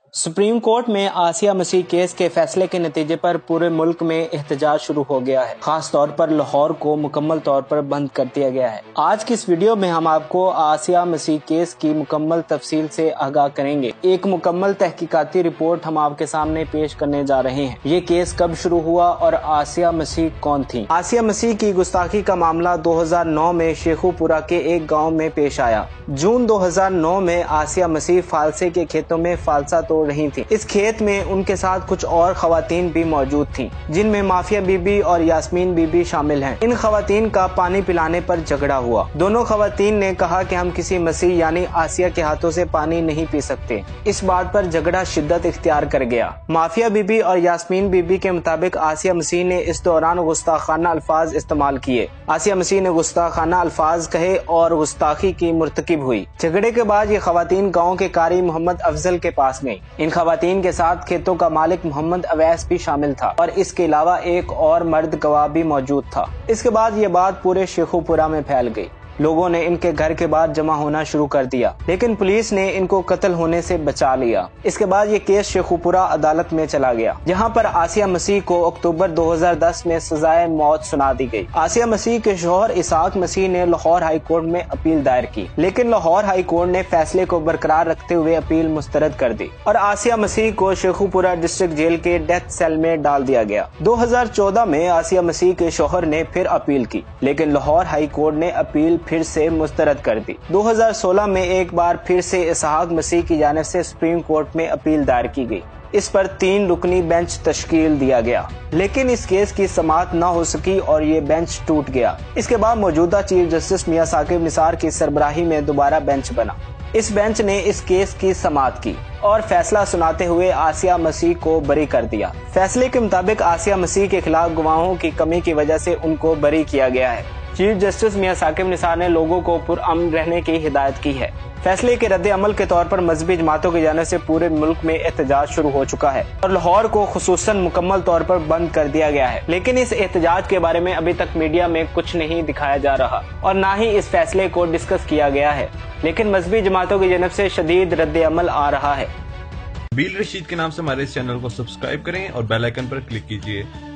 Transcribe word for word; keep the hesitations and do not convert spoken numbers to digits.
Supreme court में आसिया मसीह case के फैसले के नतीजे पर पूरे मुल्क में एहतजाज शुरू हो गया है। खास तौर पर लाहौर को मुकम्मल तौर पर बंद कर दिया गया है। आज की इस वीडियो में हम आपको आसिया मसीह केस की मुकम्मल तफसील से आगाह करेंगे। एक मुकम्मल तहकीकाती रिपोर्ट हम आपके सामने पेश करने जा रहे हैं। ये केस कब शुरू हुआ और आसिया मसीह कौन थी? आसिया मसीह की गुस्ताखी का मामला दो हज़ार नौ में शेखुपुरा के एक गाँव में पेश आया। जून दो हज़ार नौ में आसिया मसीह फालसे के खेतों में फालसा तोड़ रही थी। इस खेत में उनके साथ कुछ और खवातीन भी मौजूद थीं, जिनमें माफिया बीबी और यास्मीन बीबी शामिल हैं। इन खवातीन का पानी पिलाने पर झगड़ा हुआ। दोनों खवातीन ने कहा कि हम किसी मसीह यानी आसिया के हाथों से पानी नहीं पी सकते। इस बात पर झगड़ा शिद्दत इख्तियार कर गया। माफिया बीबी और यास्मीन बीबी के मुताबिक आसिया मसीह ने इस दौरान गुस्ताखाना अल्फाज इस्तेमाल किए। आसिया मसीह ने गुस्ताखाना अल्फाज कहे और गुस्ताखी की मुर्तकिब हुई। झगड़े के बाद ये खवातीन गाँव के कारी मोहम्मद अफजल के पास गयी। इन खवातीन के साथ खेतों का मालिक मोहम्मद अवैस भी शामिल था और इसके अलावा एक और मर्द गवाह भी मौजूद था। इसके बाद ये बात पूरे शेखुपुरा में फैल गई। लोगों ने इनके घर के बाहर जमा होना शुरू कर दिया, लेकिन पुलिस ने इनको कत्ल होने से बचा लिया। इसके बाद ये केस शेखुपुरा अदालत में चला गया, जहां पर आसिया मसीह को अक्टूबर दो हज़ार दस में सजाए मौत सुना दी गई। आसिया मसीह के शौहर इसहाक मसीह ने लाहौर हाई कोर्ट में अपील दायर की, लेकिन लाहौर हाई कोर्ट ने फैसले को बरकरार रखते हुए अपील मुस्तरद कर दी और आसिया मसीह को शेखुपुरा डिस्ट्रिक्ट जेल के डेथ सेल में डाल दिया गया। दो हज़ार चौदह में आसिया मसीह के शौहर ने फिर अपील की, लेकिन लाहौर हाई कोर्ट ने अपील फिर से मुस्तरद कर दी। दो हज़ार सोलह में एक बार फिर से इसहाक मसीह की जानिब से सुप्रीम कोर्ट में अपील दायर की गई। इस पर तीन रुकनी बेंच तश्कील दिया गया, लेकिन इस केस की समाअत न हो सकी और ये बेंच टूट गया। इसके बाद मौजूदा चीफ जस्टिस मियां साकिब निसार की सरबराही में दोबारा बेंच बना। इस बेंच ने इस केस की समाअत की और फैसला सुनाते हुए आसिया मसीह को बरी कर दिया। फैसले के मुताबिक आसिया मसीह के खिलाफ गवाहों की कमी की वजह से उनको बरी किया गया है। चीफ जस्टिस मियां साकिब निसार ने लोगों को पुरअमन रहने की हिदायत की है। फैसले के रद्द अमल के तौर पर मजहबी जमातों की जानिब से पूरे मुल्क में एहतजाज शुरू हो चुका है और लाहौर को खुसूसन मुकम्मल तौर पर बंद कर दिया गया है। लेकिन इस एहतजाज के बारे में अभी तक मीडिया में कुछ नहीं दिखाया जा रहा और न ही इस फैसले को डिस्कस किया गया है, लेकिन मजहबी जमातों की जानिब से शदीद रद्द अमल आ रहा है। बील रशीद के नाम से हमारे इस चैनल को सब्सक्राइब करें और बेल आइकन पर क्लिक कीजिए